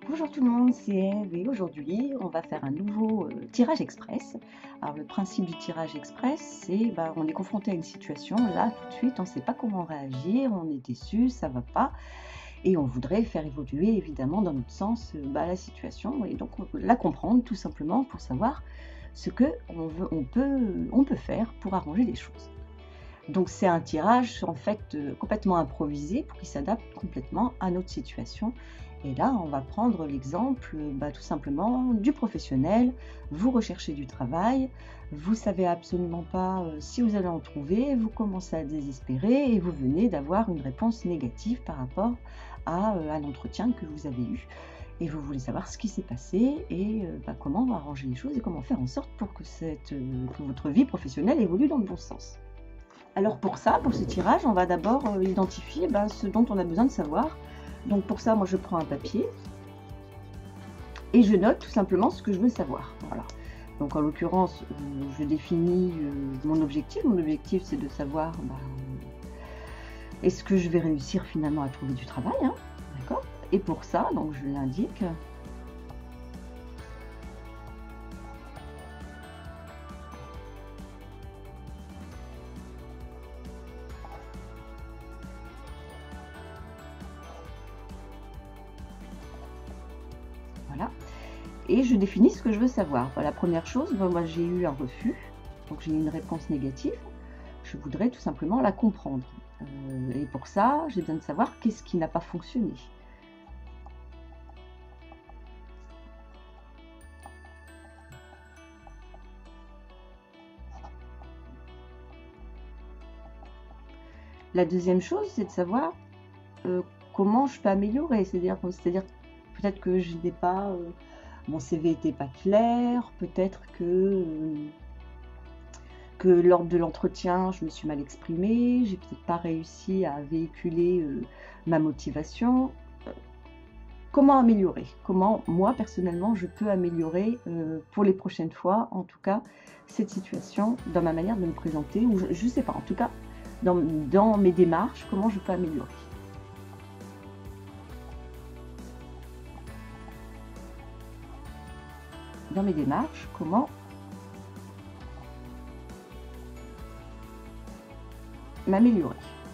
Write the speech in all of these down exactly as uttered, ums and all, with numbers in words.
Bonjour tout le monde, c'est Eve et aujourd'hui on va faire un nouveau euh, tirage express. Alors le principe du tirage express, c'est bah, on est confronté à une situation, là tout de suite on ne sait pas comment réagir, on est déçu, ça va pas et on voudrait faire évoluer évidemment dans notre sens euh, bah, la situation et donc on peut la comprendre tout simplement pour savoir ce que on, veut, on, peut, on peut faire pour arranger les choses. Donc c'est un tirage en fait euh, complètement improvisé pour qu'il s'adapte complètement à notre situation. Et là, on va prendre l'exemple bah, tout simplement du professionnel. Vous recherchez du travail, vous savez absolument pas euh, si vous allez en trouver, vous commencez à désespérer et vous venez d'avoir une réponse négative par rapport à, euh, à l'entretien que vous avez eu. Et vous voulez savoir ce qui s'est passé et euh, bah, comment arranger les choses et comment faire en sorte pour que, cette, euh, que votre vie professionnelle évolue dans le bon sens. Alors pour ça, pour ce tirage, on va d'abord euh, identifier bah, ce dont on a besoin de savoir. Donc pour ça, moi je prends un papier et je note tout simplement ce que je veux savoir. Voilà. Donc en l'occurrence, euh, je définis euh, mon objectif. Mon objectif c'est de savoir bah, est-ce que je vais réussir finalement à trouver du travail, hein, d'accord? Et pour ça, donc je l'indique. Voilà. Et je définis ce que je veux savoir. La première chose, moi j'ai eu un refus, donc j'ai eu une réponse négative. Je voudrais tout simplement la comprendre. Euh, et pour ça, j'ai besoin de savoir qu'est-ce qui n'a pas fonctionné. La deuxième chose, c'est de savoir euh, comment je peux améliorer. C'est-à-dire, c'est-à-dire peut-être que je n'ai pas, euh, mon C V n'était pas clair, peut-être que euh, que lors de l'entretien, je me suis mal exprimée, j'ai peut-être pas réussi à véhiculer euh, ma motivation. Euh, comment améliorer? Comment, moi, personnellement, je peux améliorer euh, pour les prochaines fois, en tout cas, cette situation dans ma manière de me présenter, ou je ne sais pas, en tout cas, dans, dans mes démarches, comment je peux améliorer. Dans mes démarches, comment m'améliorer.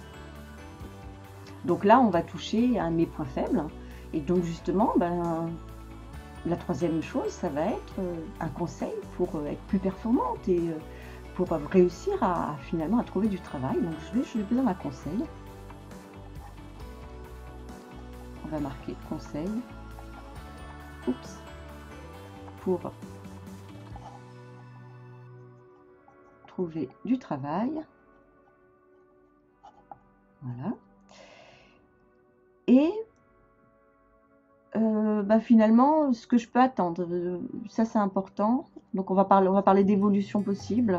Donc là, on va toucher à mes points faibles. Et donc justement, ben, la troisième chose, ça va être un conseil pour être plus performante et pour réussir à, à finalement à trouver du travail. Donc je vais, je vais besoin d'un conseil. On va marquer conseil. Oups. Pour trouver du travail. Voilà. Et euh, bah finalement, ce que je peux attendre, euh, ça c'est important. Donc on va parler, on va parler d'évolution possible.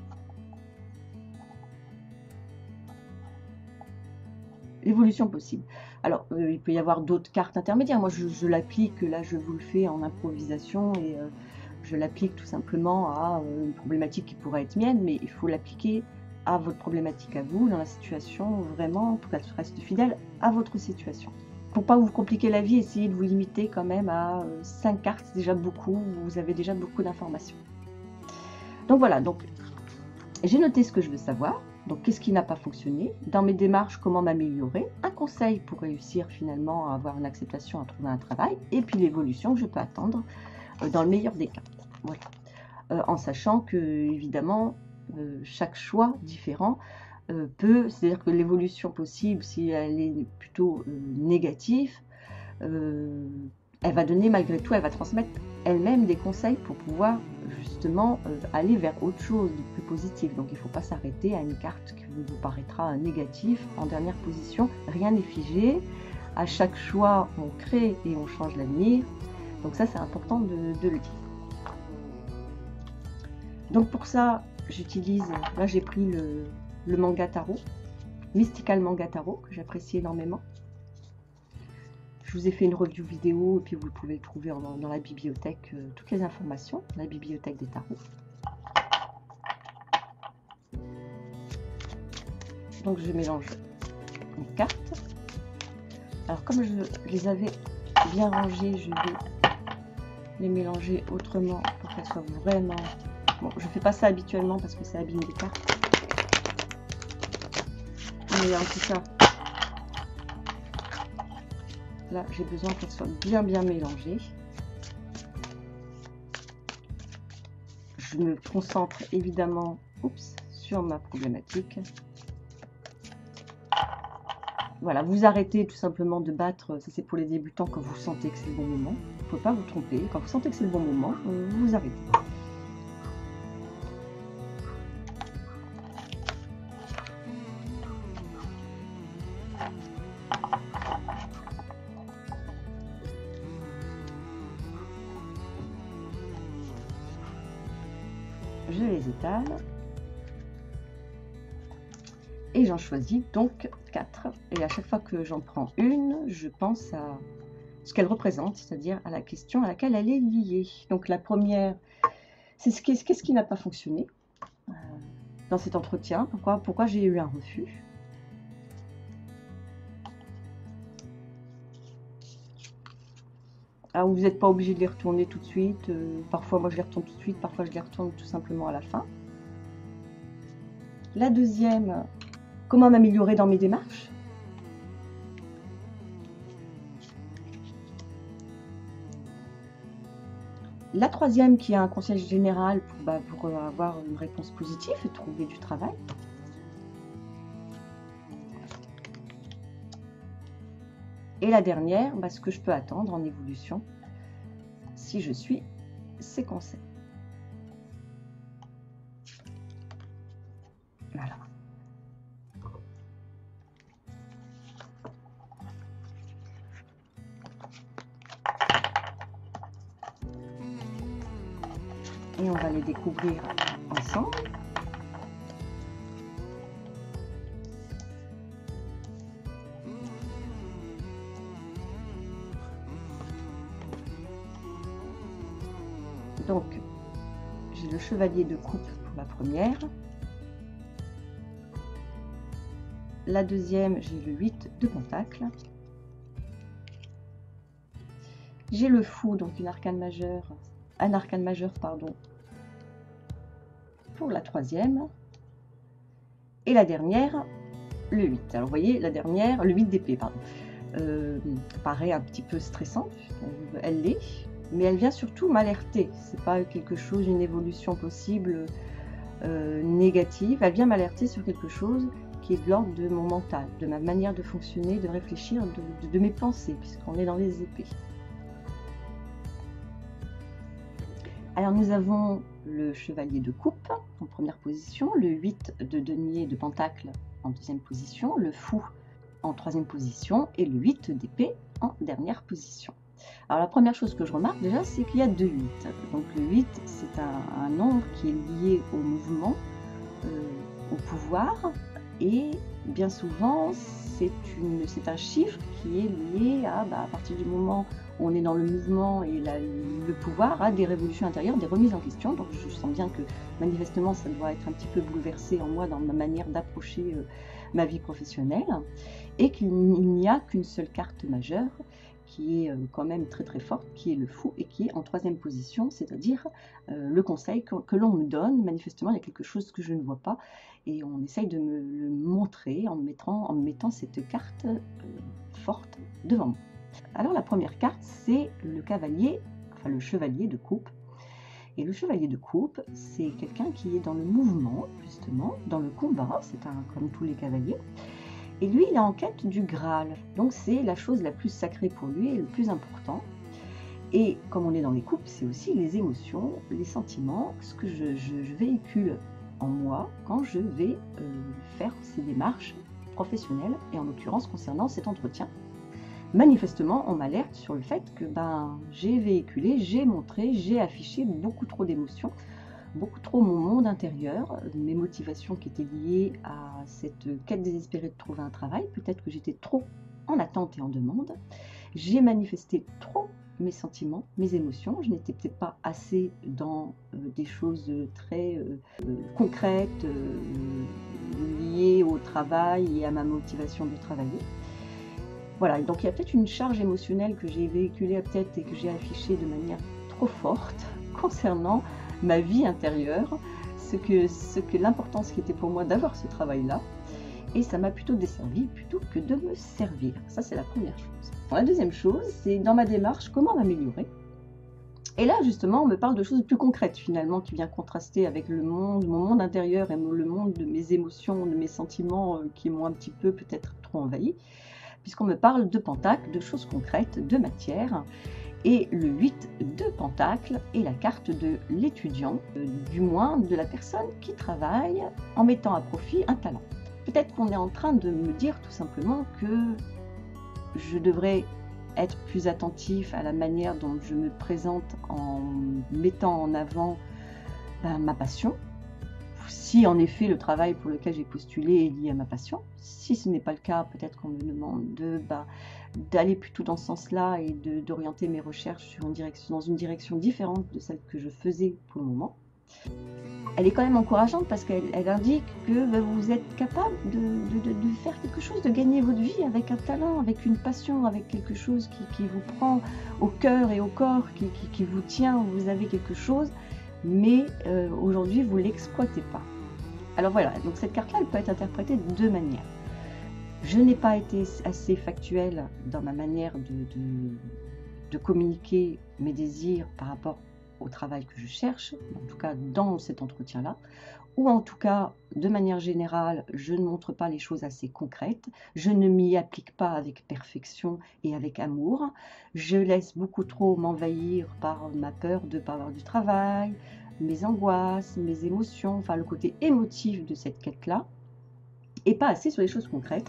L'évolution possible. Alors, euh, il peut y avoir d'autres cartes intermédiaires. Moi, je, je l'applique, là, je vous le fais en improvisation et euh, je l'applique tout simplement à euh, une problématique qui pourrait être mienne, mais il faut l'appliquer à votre problématique à vous, dans la situation vraiment, pour qu'elle reste fidèle à votre situation. Pour pas vous compliquer la vie, essayez de vous limiter quand même à euh, cinq cartes, c'est déjà beaucoup, vous avez déjà beaucoup d'informations. Donc voilà, donc j'ai noté ce que je veux savoir. Donc, qu'est-ce qui n'a pas fonctionné? Dans mes démarches, comment m'améliorer? Un conseil pour réussir finalement à avoir une acceptation, à trouver un travail. Et puis l'évolution que je peux attendre euh, dans le meilleur des cas. Voilà. Euh, en sachant que, évidemment, euh, chaque choix différent euh, peut, c'est-à-dire que l'évolution possible, si elle est plutôt euh, négative, euh, elle va donner malgré tout, elle va transmettre elle-même des conseils pour pouvoir justement euh, aller vers autre chose de plus positif. Donc il ne faut pas s'arrêter à une carte qui vous paraîtra négative en dernière position. Rien n'est figé. À chaque choix, on crée et on change l'avenir. Donc ça, c'est important de, de le dire. Donc pour ça, j'utilise, là j'ai pris le, le manga tarot, Mystical Manga Tarot, que j'apprécie énormément. Je vous ai fait une review vidéo et puis vous pouvez trouver dans, dans la bibliothèque euh, toutes les informations, la bibliothèque des tarots. Donc je mélange les cartes. Alors comme je les avais bien rangées, je vais les mélanger autrement pour qu'elles soient vraiment... Bon, je fais pas ça habituellement parce que ça abîme les cartes. Mais en tout cas, là, j'ai besoin qu'elles soient bien bien mélangées. Je me concentre évidemment oups, sur ma problématique. Voilà, vous arrêtez tout simplement de battre, ça c'est pour les débutants quand vous sentez que c'est le bon moment. Il ne faut pas vous tromper, quand vous sentez que c'est le bon moment, vous vous arrêtez. Je les étale. Et j'en choisis donc quatre. Et à chaque fois que j'en prends une, je pense à ce qu'elle représente, c'est-à-dire à la question à laquelle elle est liée. Donc la première, c'est ce qu'est-ce qui n'a pas fonctionné euh, dans cet entretien. Pourquoi, pourquoi j'ai eu un refus? Ah, vous n'êtes pas obligé de les retourner tout de suite. Euh, parfois, moi, je les retourne tout de suite. Parfois, je les retourne tout simplement à la fin. La deuxième, comment m'améliorer dans mes démarches? La troisième, qui est un conseil général pour, bah, pour avoir une réponse positive et trouver du travail. Et la dernière, bah, ce que je peux attendre en évolution si je suis ces conseils. Voilà. Et on va les découvrir ensemble. Donc, j'ai le chevalier de coupe pour la première. La deuxième, j'ai le huit de pentacle. J'ai le fou, donc une arcane majeure, un arcane majeur, pardon, pour la troisième. Et la dernière, le huit. Alors, vous voyez, la dernière, le huit d'épée, pardon, euh, paraît un petit peu stressante, elle l'est. Mais elle vient surtout m'alerter. C'est pas quelque chose, une évolution possible euh, négative. Elle vient m'alerter sur quelque chose qui est de l'ordre de mon mental, de ma manière de fonctionner, de réfléchir, de, de, de mes pensées, puisqu'on est dans les épées. Alors nous avons le chevalier de coupe en première position, le huit de denier de pentacle en deuxième position, le fou en troisième position et le huit d'épée en dernière position. Alors la première chose que je remarque déjà, c'est qu'il y a deux huit. Donc le huit, c'est un, un nombre qui est lié au mouvement, euh, au pouvoir, et bien souvent c'est un chiffre qui est lié à, bah, à partir du moment où on est dans le mouvement et la, le pouvoir, à des révolutions intérieures, des remises en question. Donc je sens bien que manifestement ça doit être un petit peu bouleversé en moi dans ma manière d'approcher euh, ma vie professionnelle, et qu'il n'y a qu'une seule carte majeure qui est quand même très très forte, qui est le fou, et qui est en troisième position, c'est-à-dire euh, le conseil que, que l'on me donne. Manifestement, il y a quelque chose que je ne vois pas, et on essaye de me le montrer en me mettant, en me mettant cette carte euh, forte devant moi. Alors la première carte, c'est le cavalier, enfin le chevalier de coupe. Et le chevalier de coupe, c'est quelqu'un qui est dans le mouvement, justement, dans le combat, c'est un comme tous les cavaliers. Et lui, il est en quête du Graal. Donc c'est la chose la plus sacrée pour lui et le plus important. Et comme on est dans les coupes, c'est aussi les émotions, les sentiments, ce que je, je, je véhicule en moi quand je vais euh, faire ces démarches professionnelles, et en l'occurrence concernant cet entretien. Manifestement, on m'alerte sur le fait que ben, j'ai véhiculé, j'ai montré, j'ai affiché beaucoup trop d'émotions, beaucoup trop mon monde intérieur, mes motivations qui étaient liées à cette quête désespérée de trouver un travail. Peut-être que j'étais trop en attente et en demande. J'ai manifesté trop mes sentiments, mes émotions. Je n'étais peut-être pas assez dans euh, des choses très euh, euh, concrètes, euh, liées au travail et à ma motivation de travailler. Voilà, donc il y a peut-être une charge émotionnelle que j'ai véhiculée peut-être et que j'ai affichée de manière trop forte concernant ma vie intérieure, ce que, ce que l'importance qui était pour moi d'avoir ce travail-là. Et ça m'a plutôt desservi plutôt que de me servir. Ça, c'est la première chose. Bon, la deuxième chose, c'est dans ma démarche, comment m'améliorer. Et là, justement, on me parle de choses plus concrètes, finalement, qui viennent contraster avec le monde, mon monde intérieur et le monde de mes émotions, de mes sentiments euh, qui m'ont un petit peu peut-être trop envahi, puisqu'on me parle de pentacles, de choses concrètes, de matière. Et le huit de Pentacle est la carte de l'étudiant, euh, du moins de la personne qui travaille en mettant à profit un talent. Peut-être qu'on est en train de me dire tout simplement que je devrais être plus attentif à la manière dont je me présente en mettant en avant ben, ma passion. Si en effet le travail pour lequel j'ai postulé est lié à ma passion. Si ce n'est pas le cas, peut-être qu'on me demande de, bah, d'aller plutôt dans ce sens-là et d'orienter mes recherches sur une direction, dans une direction différente de celle que je faisais pour le moment. Elle est quand même encourageante parce qu'elle elle indique que bah, vous êtes capable de, de, de, de faire quelque chose, de gagner votre vie avec un talent, avec une passion, avec quelque chose qui, qui vous prend au cœur et au corps, qui, qui, qui vous tient, vous avez quelque chose, mais euh, aujourd'hui vous ne l'exploitez pas. Alors voilà, donc cette carte-là, elle peut être interprétée de deux manières. Je n'ai pas été assez factuelle dans ma manière de, de, de communiquer mes désirs par rapport au travail que je cherche, en tout cas dans cet entretien-là, ou en tout cas, de manière générale, je ne montre pas les choses assez concrètes, je ne m'y applique pas avec perfection et avec amour, je laisse beaucoup trop m'envahir par ma peur de ne pas avoir du travail, mes angoisses, mes émotions, enfin le côté émotif de cette quête-là, et pas assez sur les choses concrètes.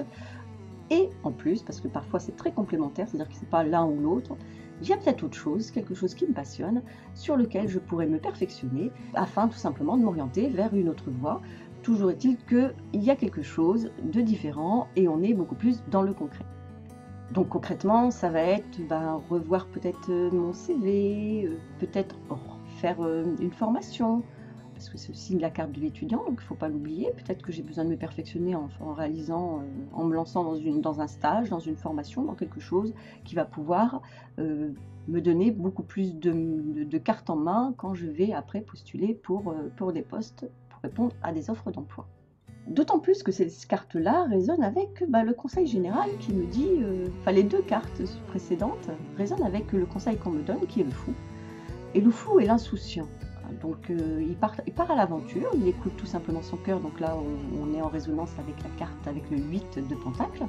Et en plus, parce que parfois c'est très complémentaire, c'est-à-dire que ce n'est pas l'un ou l'autre, il y a peut-être autre chose, quelque chose qui me passionne, sur lequel je pourrais me perfectionner, afin tout simplement de m'orienter vers une autre voie. Toujours est-il qu'il y a quelque chose de différent et on est beaucoup plus dans le concret. Donc concrètement, ça va être ben, revoir peut-être mon C V, peut-être faire une formation, parce que c'est aussi la carte de l'étudiant, donc il ne faut pas l'oublier. Peut-être que j'ai besoin de me perfectionner en, en réalisant, euh, en me lançant dans, une, dans un stage, dans une formation, dans quelque chose qui va pouvoir euh, me donner beaucoup plus de, de, de cartes en main quand je vais après postuler pour, euh, pour des postes, pour répondre à des offres d'emploi. D'autant plus que ces cartes-là résonnent avec bah, le conseil général qui me dit, euh, enfin les deux cartes précédentes résonnent avec le conseil qu'on me donne qui est le fou. Et le fou est l'insouciant. Donc euh, il, part, il part à l'aventure, il écoute tout simplement son cœur, donc là on, on est en résonance avec la carte, avec le huit de Pentacle.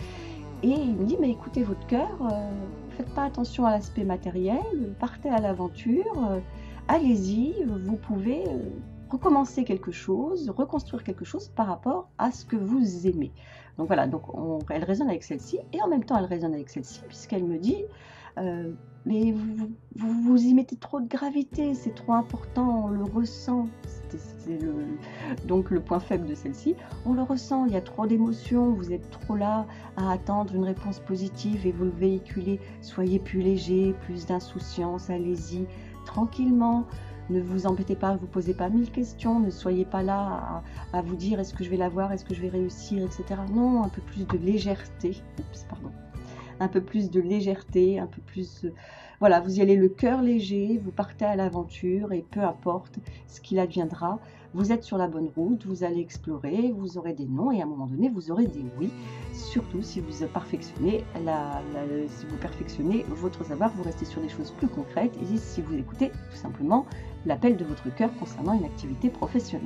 Et il me dit, mais écoutez votre cœur, euh, faites pas attention à l'aspect matériel, partez à l'aventure, euh, allez-y, vous pouvez euh, recommencer quelque chose, reconstruire quelque chose par rapport à ce que vous aimez. Donc voilà, donc on, elle résonne avec celle-ci, et en même temps elle résonne avec celle-ci, puisqu'elle me dit, euh, mais vous, vous, vous y mettez trop de gravité, c'est trop important, on le ressent. C'est le, donc le point faible de celle-ci, on le ressent, il y a trop d'émotions, vous êtes trop là à attendre une réponse positive et vous le véhiculez. Soyez plus léger, plus d'insouciance, allez-y tranquillement. Ne vous embêtez pas, ne vous posez pas mille questions, ne soyez pas là à, à vous dire est-ce que je vais l'avoir, est-ce que je vais réussir, et cetera. Non, un peu plus de légèreté. Oups, pardon. Un peu plus de légèreté, un peu plus... Euh, voilà, vous y allez le cœur léger, vous partez à l'aventure et peu importe ce qu'il adviendra, vous êtes sur la bonne route, vous allez explorer, vous aurez des non et à un moment donné, vous aurez des oui. Surtout si vous perfectionnez, la, la, si vous perfectionnez votre savoir, vous restez sur des choses plus concrètes et si vous écoutez tout simplement l'appel de votre cœur concernant une activité professionnelle.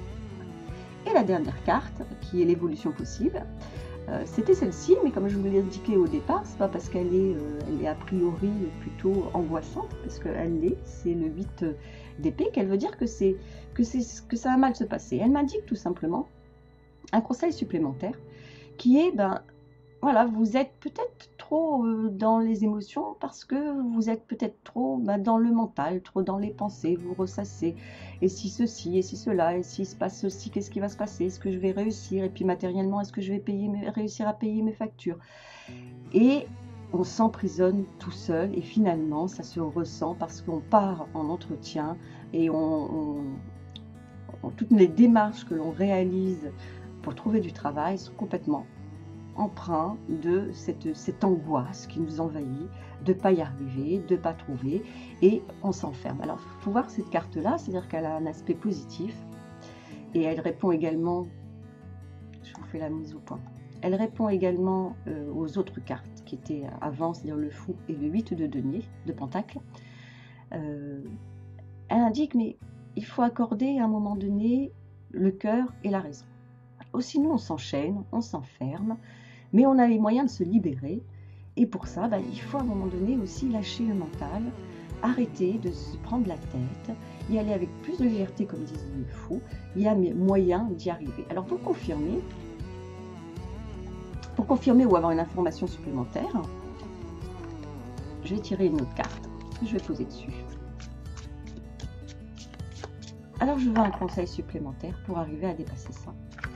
Et la dernière carte, qui est l'évolution possible, Euh, c'était celle-ci, mais comme je vous l'ai indiqué au départ, c'est pas parce qu'elle est, euh, elle est a priori plutôt angoissante, parce qu'elle l'est, c'est le huit d'épée, qu'elle veut dire que, c'est, que, c'est, que ça va mal se passer. Elle m'indique tout simplement un conseil supplémentaire qui est, ben, voilà, vous êtes peut-être trop euh, dans les émotions parce que vous êtes peut-être trop ben, dans le mental, trop dans les pensées, vous ressassez. Et si ceci, et si cela, et s'il se passe ceci, qu'est-ce qui va se passer? Est-ce que je vais réussir? Et puis matériellement, est-ce que je vais payer mes, réussir à payer mes factures? Et on s'emprisonne tout seul et finalement, ça se ressent parce qu'on part en entretien et on, on, on, toutes les démarches que l'on réalise pour trouver du travail sont complètement empreint de cette, cette angoisse qui nous envahit, de ne pas y arriver, de ne pas trouver, et on s'enferme. Alors, il faut voir cette carte-là, c'est-à-dire qu'elle a un aspect positif, et elle répond également, je vous fais la mise au point, elle répond également euh, aux autres cartes qui étaient avant, c'est-à-dire le fou et le huit de denier, de pentacle. Euh, elle indique, mais il faut accorder à un moment donné le cœur et la raison. Sinon, on s'enchaîne, on s'enferme, mais on a les moyens de se libérer. Et pour ça, bah, il faut à un moment donné aussi lâcher le mental, arrêter de se prendre la tête, y aller avec plus de légèreté, comme disait le fou. Il y a moyen d'y arriver. Alors, pour confirmer, pour confirmer ou avoir une information supplémentaire, je vais tirer une autre carte, je vais poser dessus. Alors, je veux un conseil supplémentaire pour arriver à dépasser ça.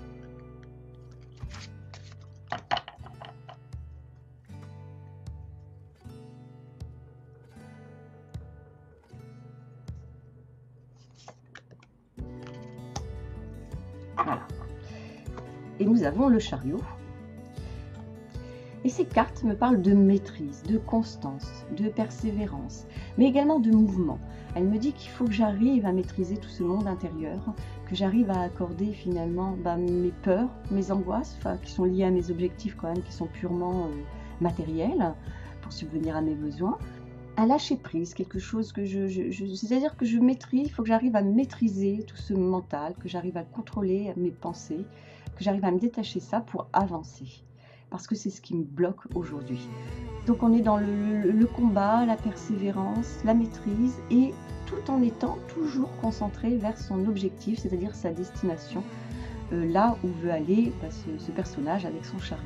Voilà. Et nous avons le chariot. Et ces cartes me parlent de maîtrise, de constance, de persévérance, mais également de mouvement. Elle me dit qu'il faut que j'arrive à maîtriser tout ce monde intérieur, que j'arrive à accorder finalement bah, mes peurs, mes angoisses, enfin, qui sont liées à mes objectifs quand même, qui sont purement euh, matériels, pour subvenir à mes besoins, à lâcher prise, quelque chose que je... je, je c'est-à-dire que je maîtrise, il faut que j'arrive à maîtriser tout ce mental, que j'arrive à contrôler mes pensées, que j'arrive à me détacher de ça pour avancer. Parce que c'est ce qui me bloque aujourd'hui. Donc on est dans le, le, le combat, la persévérance, la maîtrise, et tout en étant toujours concentré vers son objectif, c'est-à-dire sa destination, euh, là où veut aller bah, ce, ce personnage avec son chariot.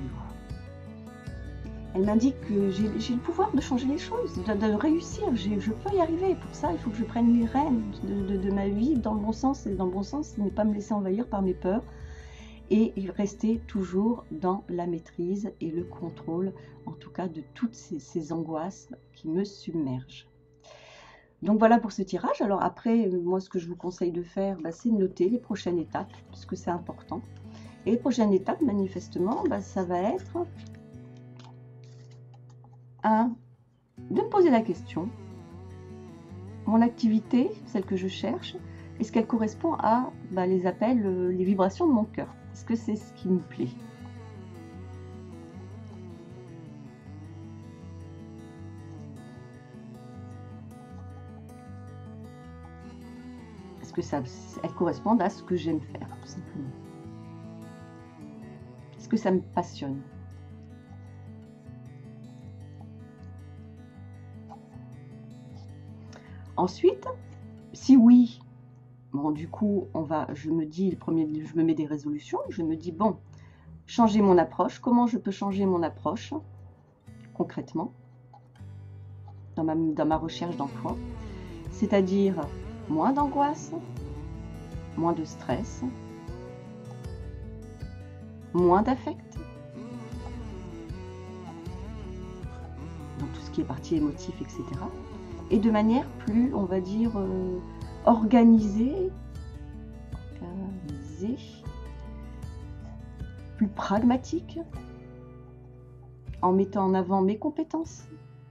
Elle m'indique que j'ai le pouvoir de changer les choses, de, de réussir, je peux y arriver. Pour ça, il faut que je prenne les rênes de, de, de ma vie dans le bon sens, et dans le bon sens, ce n'est pas me laisser envahir par mes peurs, et rester toujours dans la maîtrise et le contrôle, en tout cas de toutes ces, ces angoisses qui me submergent. Donc voilà pour ce tirage. Alors après, moi ce que je vous conseille de faire, bah, c'est de noter les prochaines étapes, puisque c'est important. Et les prochaines étapes, manifestement, bah, ça va être un, de me poser la question, mon activité, celle que je cherche, est-ce qu'elle correspond à bah, les appels, les vibrations de mon cœur? Est-ce que c'est ce qui me plaît? Est-ce que ça, elles correspondent à ce que j'aime faire, tout simplement? Est-ce que ça me passionne? Ensuite, si oui, bon, du coup, on va, je me dis, le premier, je me mets des résolutions, je me dis, bon, changer mon approche, comment je peux changer mon approche, concrètement, dans ma, dans ma recherche d'emploi, c'est-à-dire moins d'angoisse, moins de stress, moins d'affect, dans tout ce qui est partie émotive, et cetera, et de manière plus, on va dire, euh, organisée, organisée, plus pragmatique, en mettant en avant mes compétences,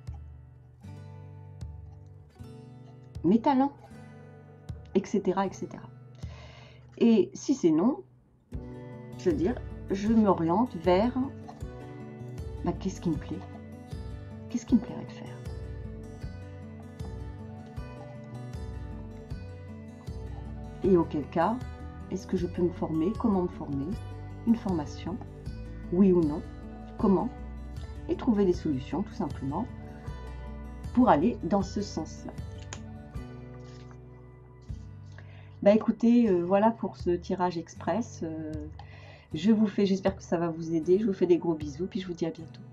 mes talents, et cetera, et cetera. Et si c'est non, je veux dire, je m'oriente vers bah, qu'est-ce qui me plaît, qu'est-ce qui me plairait de faire. Et auquel cas, est-ce que je peux me former? Comment me former? Une formation? Oui ou non? Comment? Et trouver des solutions, tout simplement, pour aller dans ce sens-là. Bah écoutez, euh, voilà pour ce tirage express. Euh, je vous fais, j'espère que ça va vous aider. Je vous fais des gros bisous, puis je vous dis à bientôt.